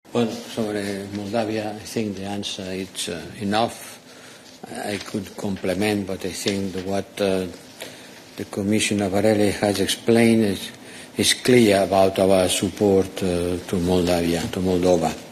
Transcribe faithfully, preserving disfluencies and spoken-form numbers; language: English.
Well, sobre Moldavia, I think the answer is uh, enough. I could complement, but I think that what uh, the Commissioner Borrell has explained is, is clear about our support uh, to Moldavia, to Moldova.